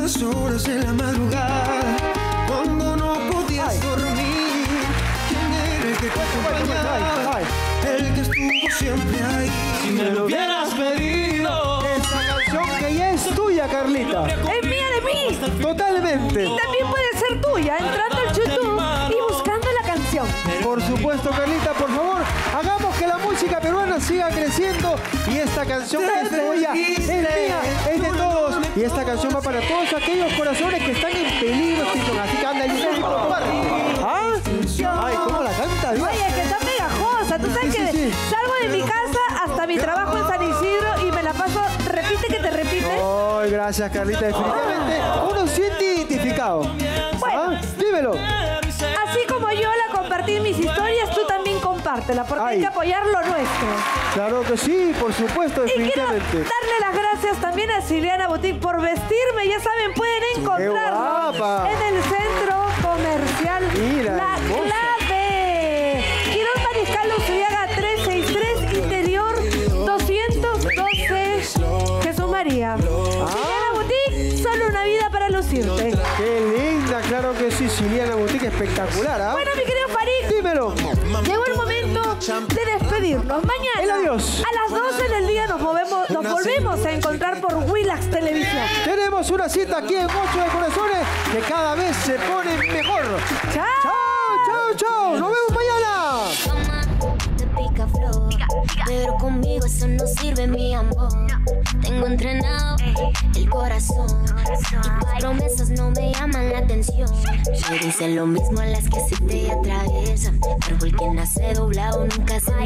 esas horas de la madrugada, cuando no podías dormir. ¿Quién era el que te acompañaba? El que estuvo siempre ahí. Si me lo hubieras pedido. Esta canción que ya es tuya, Carlita. Es mía de mí. Totalmente. Y también puede ser tuya entrando al YouTube y buscando la canción. Por supuesto, Carlita, por favor, hagamos que la música peruana siga creciendo. Y esta canción que es tuya, es mía, es de todos. Y esta canción va para todos aquellos corazones que están en peligro, Tito. Así que anda, YouTube, comparte. ¿Ah? Ay, ¿cómo la canta, Dios? Oye, que está pegajosa. Tú sabes que salgo de mi casa hasta mi trabajo en San Isidro y me la paso, repite que te repite. Ay, gracias, Carlita. Definitivamente uno siente identificado. Bueno. ¿Ah? Dímelo. Así como yo la compartí en mis historias, tú también compártela, porque hay que apoyar lo nuestro. Claro que sí, por supuesto, Y quiero definitivamente. darle las gracias también a Siliana Boutique por vestirme. Ya saben, pueden encontrarlo guapa! en el centro comercial Mira, La hermosa. Clave. Quirón Mariscal Usuyaga 363, interior 212, Jesús María. Siliana Boutique, solo una vida para lucirte. Qué linda, claro que sí, Siliana Boutique, espectacular, ¿ah? Bueno, mi querido Farid, Dímelo. llegó el momento de despedirnos. Mañana El adiós. a las 12 del día nos volvemos a encontrar por Willax Televisión. Tenemos una cita aquí en Ocho de Corazones que cada vez se pone mejor. ¡Chao! ¡Chao, chao, chao! ¡Nos vemos mañana! Te pica flor, pero conmigo eso no sirve, mi amor. Tengo entrenado el corazón y tus promesas no me llaman la atención. Me dicen lo mismo a las que se te atraviesan. Árbol que nace doblado nunca se